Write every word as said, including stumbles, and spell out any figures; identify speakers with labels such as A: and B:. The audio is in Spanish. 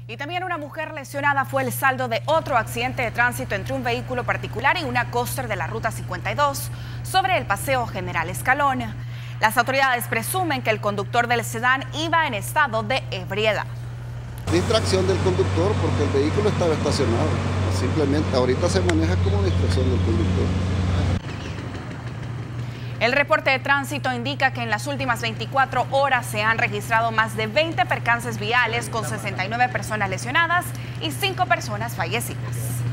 A: Y también una mujer lesionada fue el saldo de otro accidente de tránsito entre un vehículo particular y una coaster de la Ruta cincuenta y dos sobre el Paseo General Escalón. Las autoridades presumen que el conductor del sedán iba en estado de ebriedad.
B: Distracción del conductor porque el vehículo estaba estacionado. Simplemente ahorita se maneja como distracción del conductor.
A: El reporte de tránsito indica que en las últimas veinticuatro horas se han registrado más de veinte percances viales con sesenta y nueve personas lesionadas y cinco personas fallecidas.